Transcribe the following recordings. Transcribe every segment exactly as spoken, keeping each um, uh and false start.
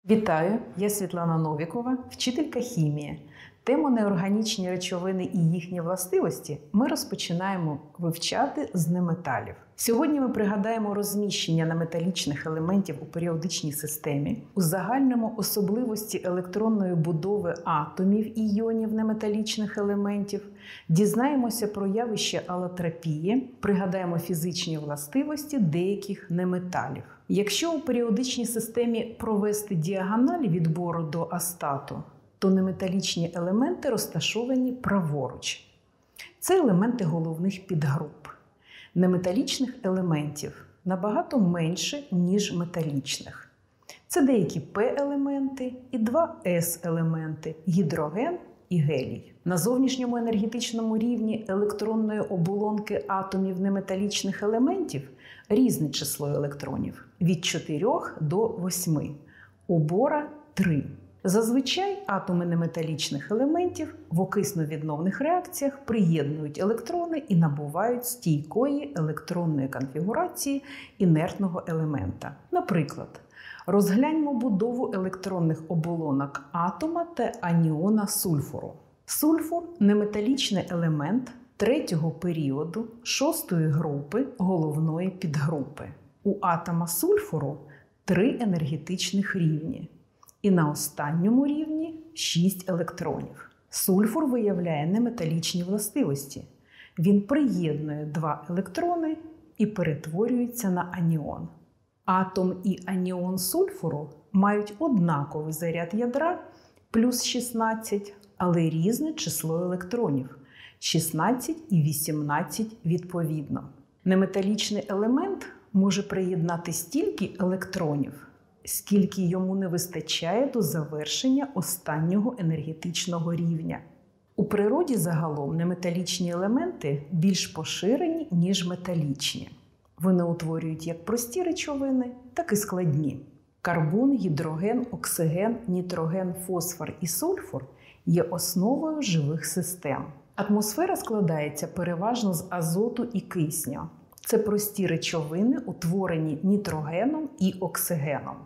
Вітаю! Я Світлана Новікова, вчителька хімії. Тему неорганічні речовини і їхні властивості ми розпочинаємо вивчати з неметалів. Сьогодні ми пригадаємо розміщення неметалічних елементів у періодичній системі, узагальнимо особливості електронної будови атомів і іонів неметалічних елементів, дізнаємося про явище алотропії, пригадаємо фізичні властивості деяких неметалів. Якщо у періодичній системі провести діагональ відбору до астату, то неметалічні елементи розташовані праворуч. Це елементи головних підгруп. Неметалічних елементів набагато менше, ніж металічних. Це деякі П-елементи і два С-елементи – гідроген і гелій. На зовнішньому енергетичному рівні електронної оболонки атомів неметалічних елементів різне число електронів – від чотирьох до восьми, у бора – три. Зазвичай атоми неметалічних елементів в окисно-відновних реакціях приєднують електрони і набувають стійкої електронної конфігурації інертного елемента. Наприклад, розгляньмо будову електронних оболонок атома та аніона сульфуру. Сульфур – неметалічний елемент третього періоду шостої групи головної підгрупи. У атома сульфуру три енергетичних рівні. І на останньому рівні шість електронів. Сульфур виявляє неметалічні властивості. Він приєднує два електрони і перетворюється на аніон. Атом і аніон сульфуру мають однаковий заряд ядра плюс шістнадцять, але різне число електронів – шістнадцять і вісімнадцять відповідно. Неметалічний елемент може приєднати стільки електронів, скільки йому не вистачає до завершення останнього енергетичного рівня. У природі загалом неметалічні елементи більш поширені, ніж металічні. Вони утворюють як прості речовини, так і складні. Карбон, гідроген, оксиген, нітроген, фосфор і сульфур є основою живих систем. Атмосфера складається переважно з азоту і кисню. Це прості речовини, утворені нітрогеном і оксигеном.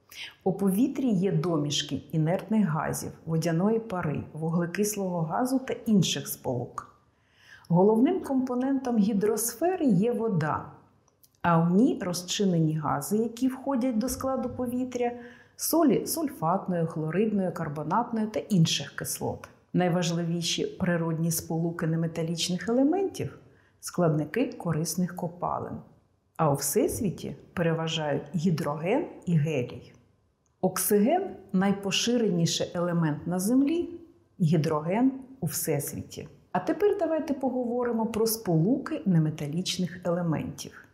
У повітрі є домішки інертних газів, водяної пари, вуглекислого газу та інших сполук. Головним компонентом гідросфери є вода, а в ній розчинені гази, які входять до складу повітря, солі сульфатної, хлоридної, карбонатної та інших кислот. Найважливіші природні сполуки неметалічних елементів – складники корисних копалин. А у всесвіті переважають гідроген і гелій. Оксиген – найпоширеніший елемент на Землі, гідроген – у всесвіті. А тепер давайте поговоримо про сполуки неметалічних елементів.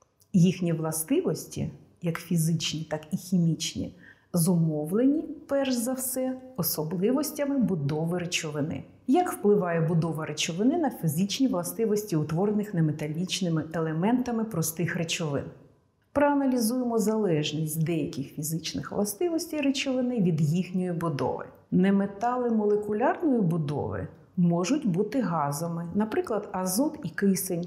Їхні властивості, як фізичні, так і хімічні, зумовлені, перш за все, особливостями будови речовини. Як впливає будова речовини на фізичні властивості, утворених неметалічними елементами простих речовин? Проаналізуємо залежність деяких фізичних властивостей речовини від їхньої будови. Неметали молекулярної будови можуть бути газами, наприклад, азот і кисень,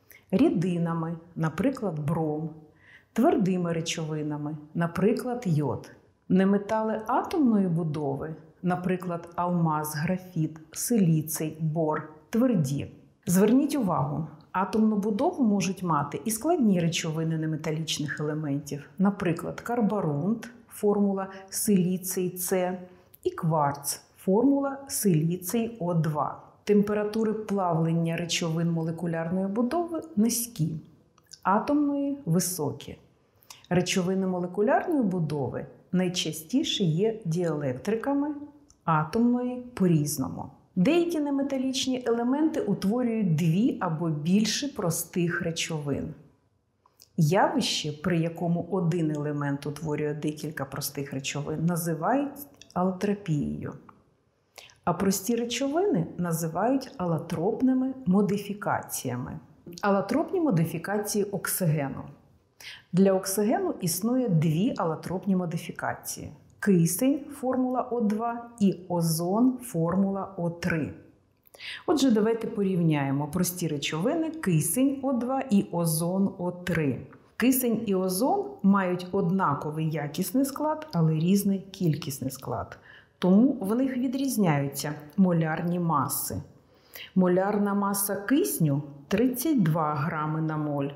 рідинами, наприклад, бром, твердими речовинами, наприклад, йод. Неметали атомної будови, наприклад, алмаз, графіт, силіцій, бор, тверді. Зверніть увагу, атомну будову можуть мати і складні речовини неметалічних елементів, наприклад, карборунт, формула силіцій С, і кварц, формула силіцій О два. Температури плавлення речовин молекулярної будови низькі, атомної – високі. Речовини молекулярної будови найчастіше є діелектриками, атомної – по-різному. Деякі неметалічні елементи утворюють дві або більше простих речовин. Явище, при якому один елемент утворює декілька простих речовин, називають алотропією. А прості речовини називають алотропними модифікаціями. Алотропні модифікації оксигену. Для оксигену існує дві алотропні модифікації – кисень, формула О два, і озон, формула О три. Отже, давайте порівняємо прості речовини кисень О два і озон О три. Кисень і озон мають однаковий якісний склад, але різний кількісний склад. Тому в них відрізняються молярні маси. Молярна маса кисню – тридцять два грами на моль,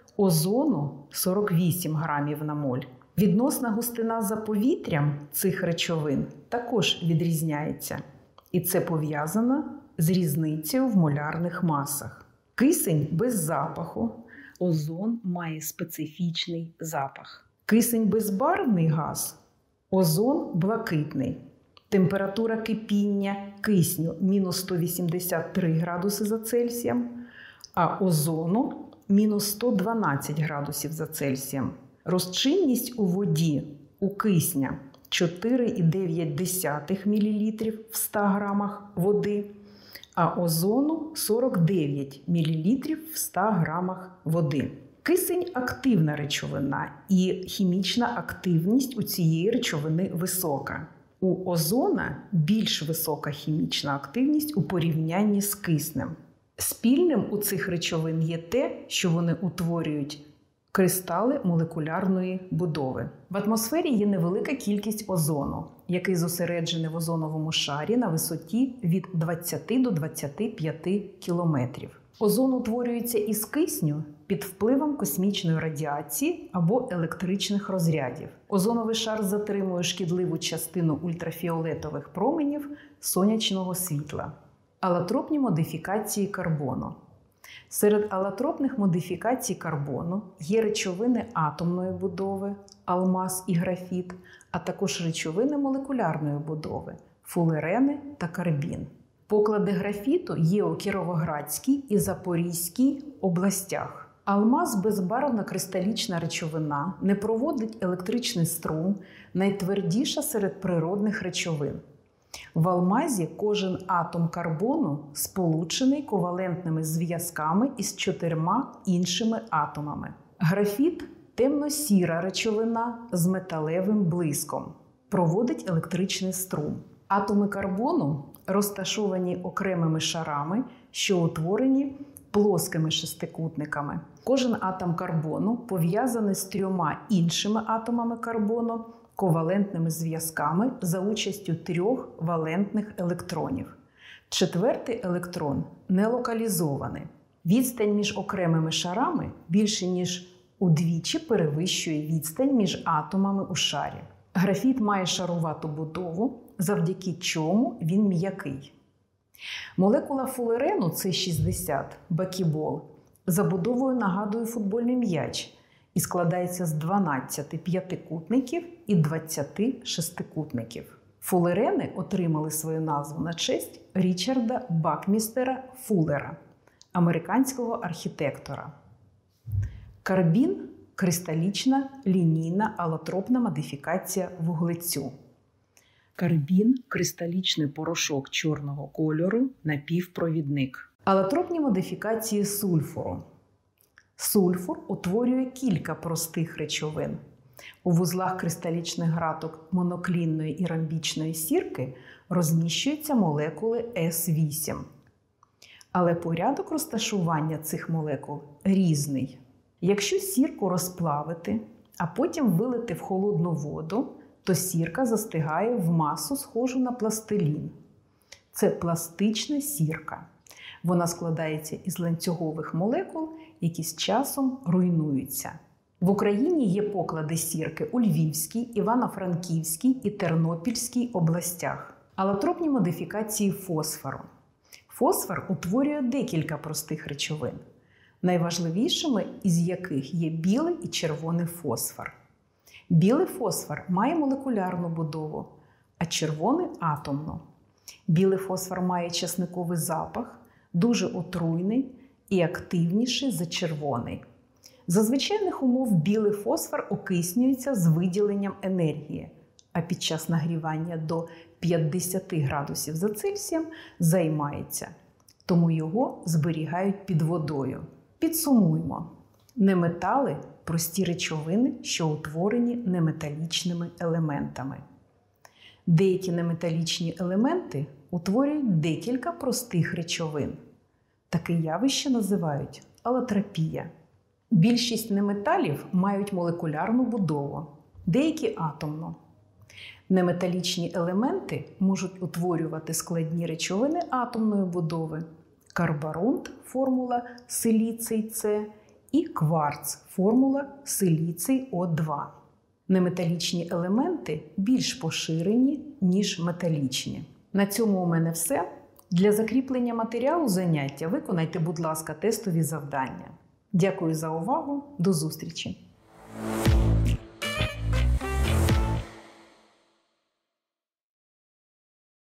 озону – сорок вісім грамів на моль. Відносна густина за повітрям цих речовин також відрізняється. І це пов'язано з різницею в молярних масах. Кисень без запаху, озон має специфічний запах. Кисень безбарвний газ, озон блакитний. Температура кипіння кисню – мінус сто вісімдесят три градуси за Цельсієм, а озону – мінус сто дванадцять градусів за Цельсієм. Розчинність у воді у кисня – чотири цілих дев'ять десятих мілілітрів в ста грамах води, а озону – сорок дев'ять мілілітрів в ста грамах води. Кисень – активна речовина, і хімічна активність у цієї речовини висока. У озона більш висока хімічна активність у порівнянні з киснем. Спільним у цих речовин є те, що вони утворюють кристали молекулярної будови. В атмосфері є невелика кількість озону, який зосереджений в озоновому шарі на висоті від двадцяти до двадцяти п'яти кілометрів. Озон утворюється із кисню під впливом космічної радіації або електричних розрядів. Озоновий шар затримує шкідливу частину ультрафіолетових променів сонячного світла. Алотропні модифікації карбону. Серед алотропних модифікацій карбону є речовини атомної будови, алмаз і графіт, а також речовини молекулярної будови – фулерени та карбін. Поклади графіту є у Кіровоградській і Запорізькій областях. Алмаз – безбарвна кристалічна речовина, не проводить електричний струм, найтвердіша серед природних речовин. В алмазі кожен атом карбону сполучений ковалентними зв'язками із чотирма іншими атомами. Графіт – темно-сіра речовина з металевим блиском, проводить електричний струм. Атоми карбону розташовані окремими шарами, що утворені плоскими шестикутниками. Кожен атом карбону пов'язаний з трьома іншими атомами карбону ковалентними зв'язками за участю трьох валентних електронів. Четвертий електрон не локалізований. Відстань між окремими шарами більше ніж удвічі перевищує відстань між атомами у шарі. Графіт має шарувату будову, завдяки чому він м'який. Молекула фулерену С шістдесят, бакібол, за будовою нагадує футбольний м'яч і складається з дванадцяти п'ятикутників і двадцяти шестикутників. Фулерени отримали свою назву на честь Річарда Бакмістера Фуллера, американського архітектора. Карбін – кристалічна лінійна алотропна модифікація вуглецю. Карбін – кристалічний порошок чорного кольору, напівпровідник. Алотропні модифікації сульфуру. Сульфур утворює кілька простих речовин. У вузлах кристалічних граток моноклінної і ромбічної сірки розміщуються молекули С вісім. Але порядок розташування цих молекул різний. Якщо сірку розплавити, а потім вилити в холодну воду, то сірка застигає в масу, схожу на пластилін. Це пластична сірка. Вона складається із ланцюгових молекул, які з часом руйнуються. В Україні є поклади сірки у Львівській, Івано-Франківській і Тернопільській областях. Алотропні модифікації фосфору. Фосфор утворює декілька простих речовин, найважливішими із яких є білий і червоний фосфор. Білий фосфор має молекулярну будову, а червоний – атомну. Білий фосфор має часниковий запах, дуже отруйний і активніший за червоний. За звичайних умов білий фосфор окиснюється з виділенням енергії, а під час нагрівання до п'ятдесяти градусів за Цельсієм займається, тому його зберігають під водою. Підсумуємо. Неметали – прості речовини, що утворені неметалічними елементами. Деякі неметалічні елементи утворюють декілька простих речовин. Таке явище називають алотропія. Більшість неметалів мають молекулярну будову, деякі атомну. Неметалічні елементи можуть утворювати складні речовини атомної будови. Карборунд – формула силіцій С і кварц – формула силіцій О два. Неметалічні елементи більш поширені, ніж металічні. На цьому у мене все. Для закріплення матеріалу заняття виконайте, будь ласка, тестові завдання. Дякую за увагу. До зустрічі!